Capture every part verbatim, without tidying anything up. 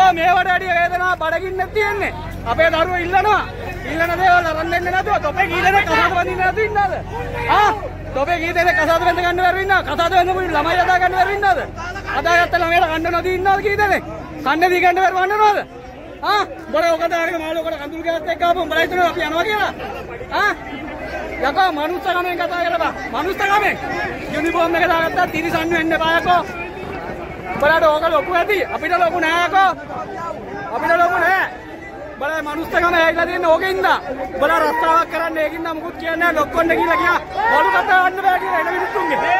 යකෝ මේවට වැඩිය වේදනාවක් බඩගින්න තියෙන්නේ. අපේ දරුවෝ ඉල්ලනවා. ඉල්ලන දේවල් අරන් දෙන්නේ නැතුව තොපේ කී දෙනෙක් කසාද බඳින්න නැතුව ඉන්නවද? ආ තොපේ කී දෙනෙක් කසාද බඳ ගන්න බැරුව ඉන්නවද? කසාද බඳපු ළමයි අදා ගන්න බැරුව ඉන්නවද? අදාගත්ත ළමයිලා කන්න නොදී ඉන්නවද කී දෙනෙක්? කන්න දී ගන්න බැරුව වන්නවද? ආ බොර ඔකට ආගෙන මාළු ඔකට කඳුළු ගෑත් එක්ක ආපුවම බලයි තුන අපි යනවා කියලා. ආ යකෝ මනුස්සකමෙන් කතා කරලා බා. මනුස්සකමෙන් යුනිෆෝම් එක දාගත්තා තිරිසන් වෙන්න එපා යකෝ. බලන්න ඕක ලොකු ඇති. අපිට ලොකු නෑ යකෝ. අපිට ලොකු නෑ. බලයි මනුස්සකම ඇවිල්ලා තියෙන ඕකෙන්ද. බල රස්තාවක් කරන්න ඒකින්ද මුකුත් කියන්නේ නෑ ලොක්කොන්න කියලා කියා. බලු කතා ගන්න බෑ කියලා එන මිනිස්සුන්ගේ.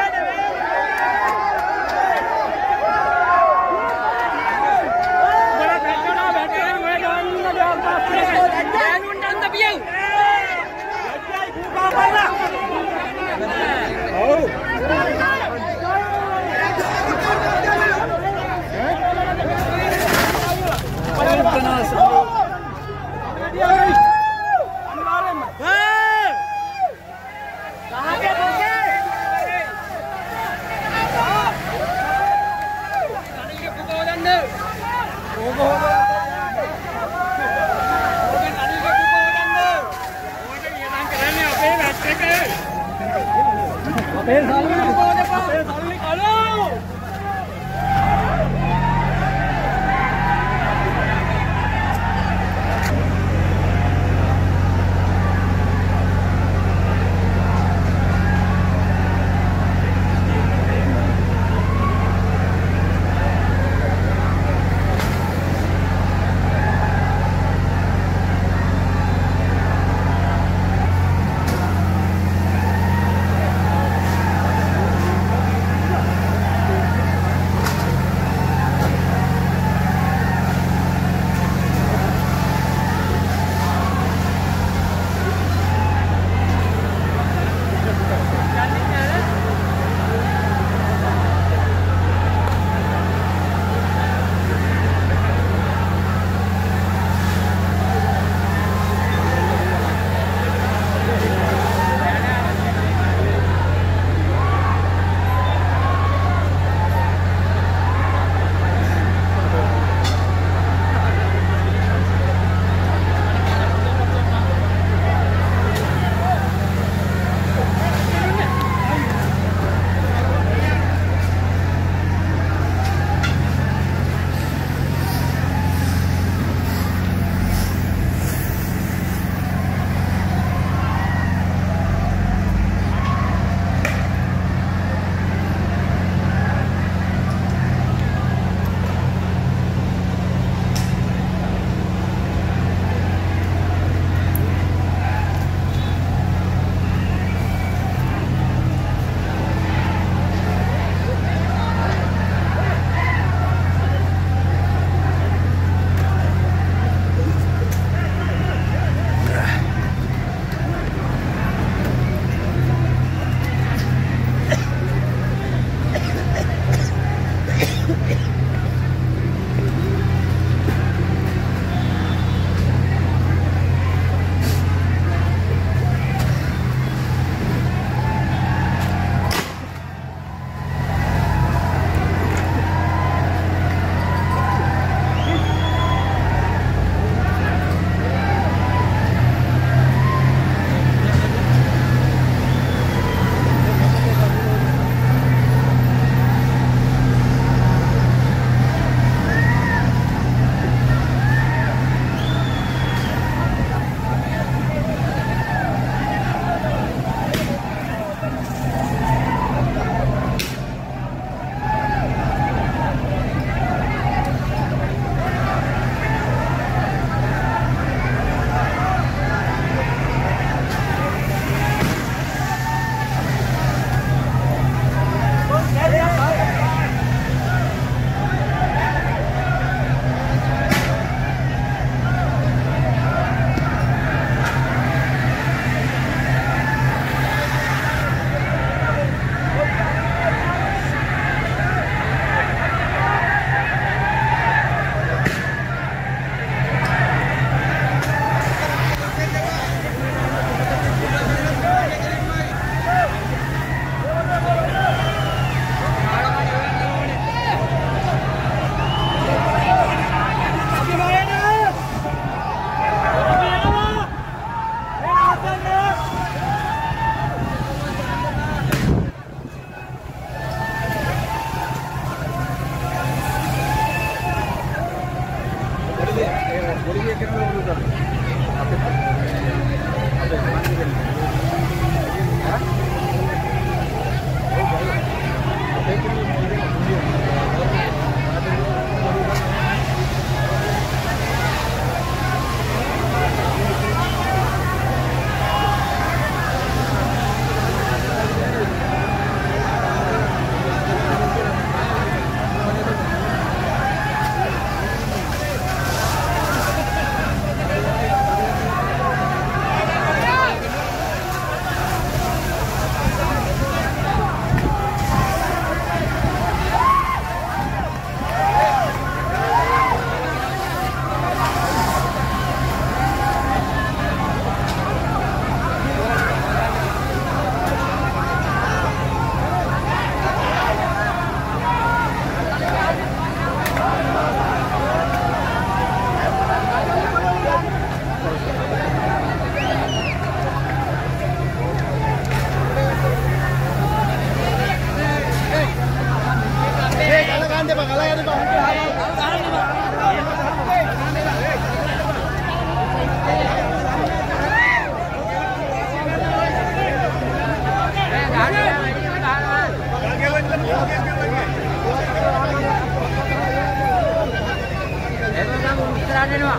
වෙනවා.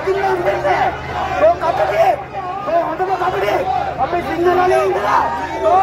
Apa